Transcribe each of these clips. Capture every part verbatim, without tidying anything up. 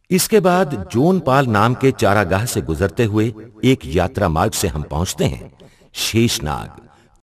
इसके बाद जोनपाल नाम के चारागाह से गुजरते हुए एक यात्रा मार्ग से हम पहुंचते हैं शेषनाग।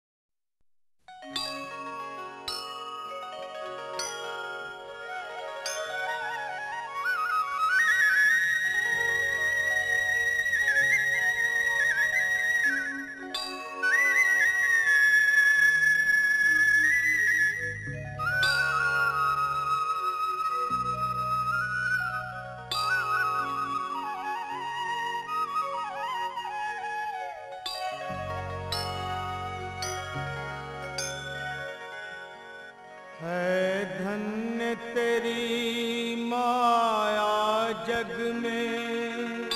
है धन्य तेरी माया जग में,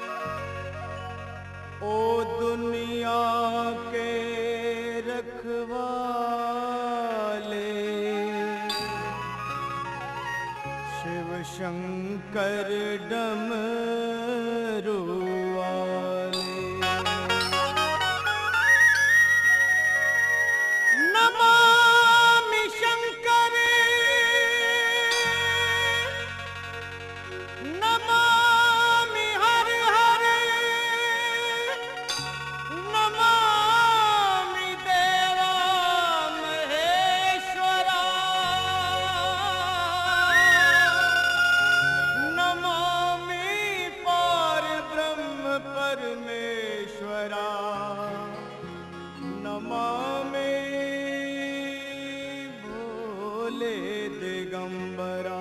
ओ दुनिया के रखवाले। शिव शंकर डमरू वाले। नमामि शंकर नमामि हर हर, नमामि देवा महेश्वरा, नमामि पार ब्रह्म परमेश्वरा, नमामि भोले दिगंबरा।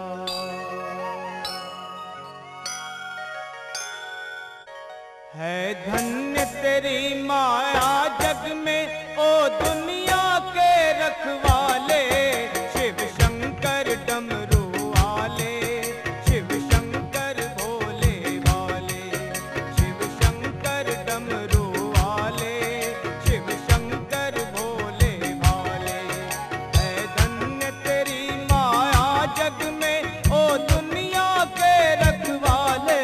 है धन्य तेरी माया जग में, ओ दुनिया के रखवाले। शिव शंकर डमरू वाले, शिव शंकर भोले वाले, शिव शंकर डमरू वाले, शिव शंकर भोले वाले। है धन्य तेरी माया जग में, ओ दुनिया के रखवाले।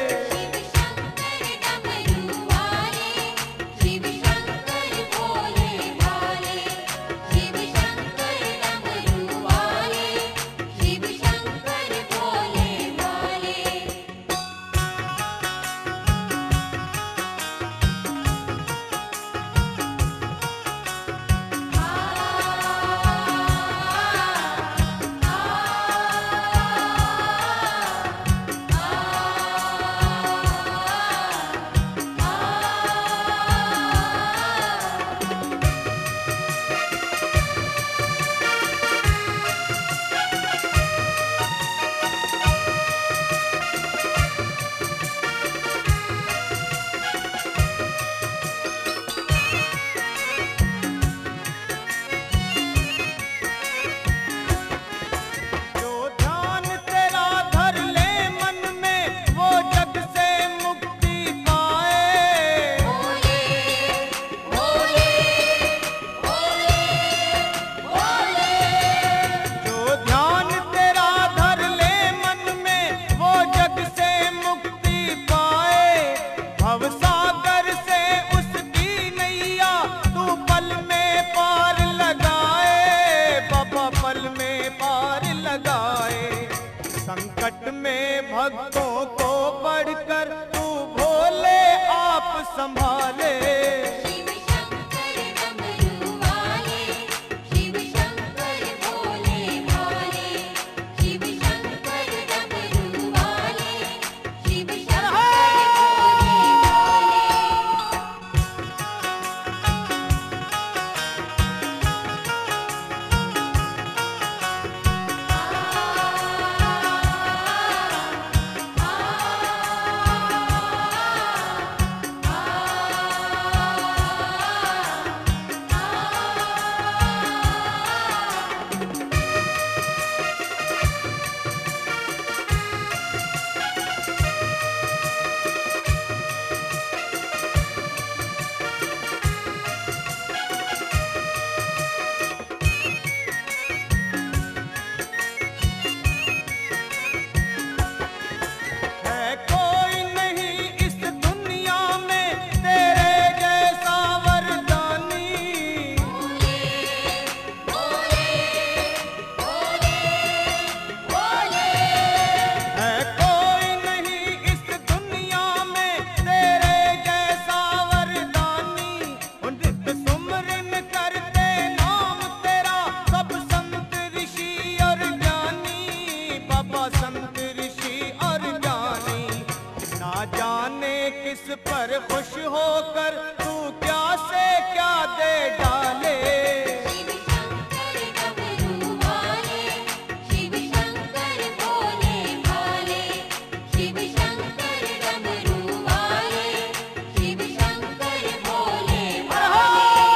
संकट में भक्तों को बढ़कर तू भोले आप संभाले। शिव शंकर डमरू वाले, शिव शंकर भोले वाले, शिव शंकर डमरू वाले, शिव शंकर भोले वाले। जिस पर खुश होकर तू क्या से क्या दे डाले। शिव शंकर डमरू वाले, शिव शंकर भोले भाले, शिव शंकर डमरू वाले, शिव शंकर भोले भाले।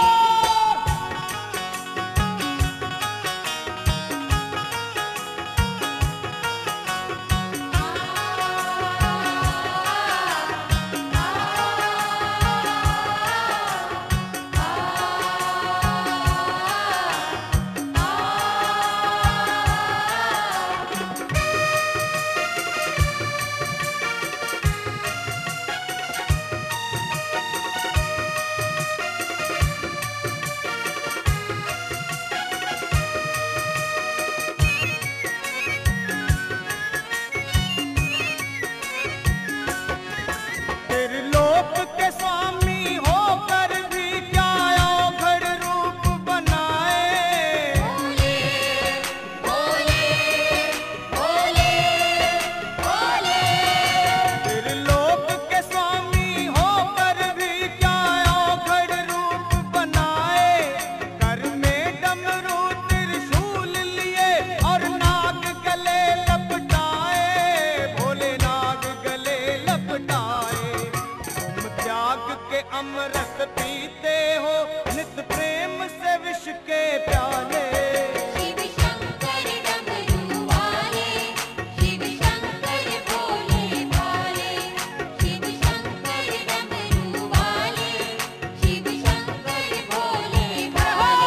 त्रिलोक के स्वामी होकर भी क्या अवघड़ रूप बनाए। भोले भोले भोले भोले, त्रिलोक के स्वामी होकर भी क्या अवघड़ रूप बनाए। कर में डमरू त्रिशूल लिए और नाग गले लपटाए। भोले नाग गले लपटाए। तुम त्याग के अमृत पीते हो नित प्रेम से विष के प्याले। शिव शंकर डमरू वाले, शिव शंकर भोले भाले, शिव शंकर डमरू वाले, शिव शंकर भोले भाले।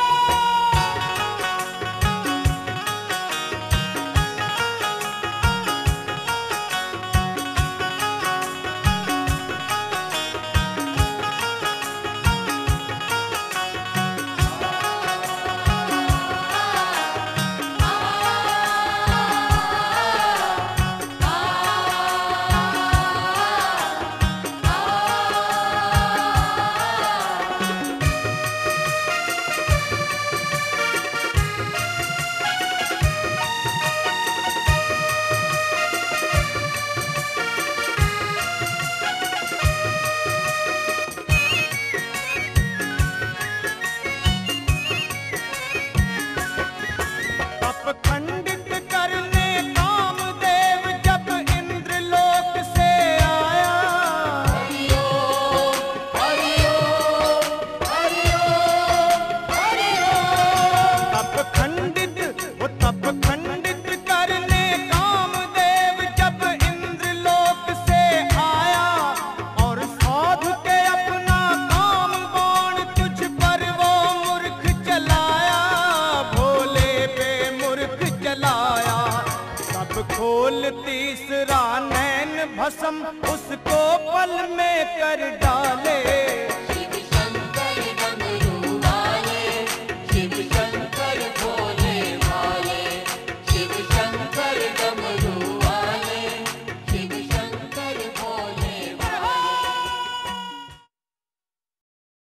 तप खंडित करने कामदेव जब इंद्रलोक से आया। हरिओ हरिओ हरिओ हरिओ, तप खंडित वो तप खंडित करने कामदेव जब इंद्रलोक से आया। और साधु के अपना काम बाण तुझ पर वो मूर्ख चलाया। भोले पे मूर्ख चलाया। तब खोल तीसरा नैन भस्म उसको पल में कर डाले।